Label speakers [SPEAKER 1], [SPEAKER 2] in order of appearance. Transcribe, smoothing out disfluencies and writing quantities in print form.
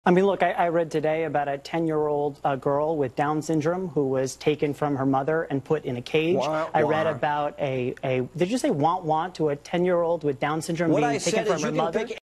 [SPEAKER 1] I mean, look, I read today about a 10-year-old girl with Down syndrome who was taken from her mother and put in a cage.
[SPEAKER 2] Wah,
[SPEAKER 1] I
[SPEAKER 2] wah.
[SPEAKER 1] read about did you say want to a 10-year-old with Down syndrome
[SPEAKER 2] What
[SPEAKER 1] being
[SPEAKER 2] I
[SPEAKER 1] taken
[SPEAKER 2] said
[SPEAKER 1] from
[SPEAKER 2] is
[SPEAKER 1] her
[SPEAKER 2] you can
[SPEAKER 1] mother?
[SPEAKER 2] pick